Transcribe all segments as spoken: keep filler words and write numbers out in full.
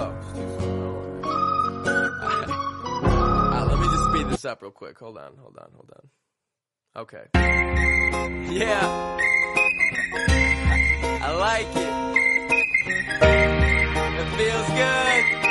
slow. It's too slow. Alright. Alright, let me just speed this up real quick. Hold on, hold on, hold on. Okay. Yeah. I like it. It feels good.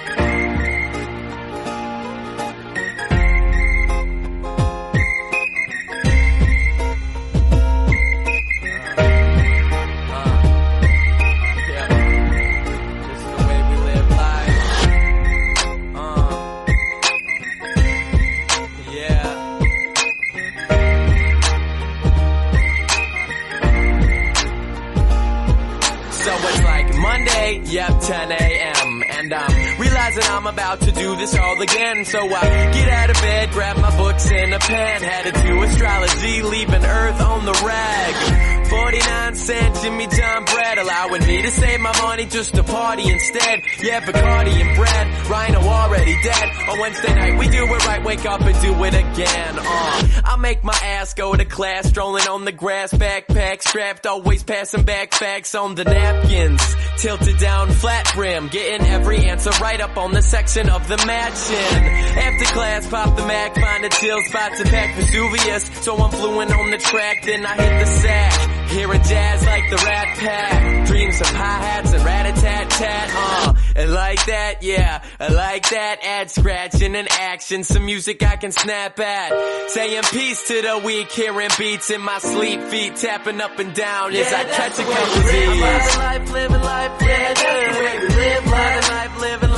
Yep, ten a.m. and I'm realizing I'm about to do this all again. So I get out of bed, grab my books and a pen, headed to astrology, leaving Earth on the rag. forty-nine cent Jimmy John bread, allowing me to save my money just to party instead. Yeah, Bacardi and bread, Rhino already dead. On Wednesday night we do it right, wake up and do it again. Uh, I make my ass go to class, strolling on the grass, backpack strapped, always passing back facts on the napkins. Tilted down, flat brim, getting every answer right up on the section of the matching. After class, pop the Mac, find a chill spot to pack Vesuvius. So I'm fluent on the track, then I hit the sack. Hearing jazz like the Rat Pack. Dreams of hi-hats and rat-a-tat-tat, uh. And like that, yeah, I like that. Add scratching and action, some music I can snap at. Saying peace to the weak, hearing beats in my sleep. Feet tapping up and down as yeah, I catch a couple Z's. I'm living life, living life, yeah, that's the way we live life. Living life, living life.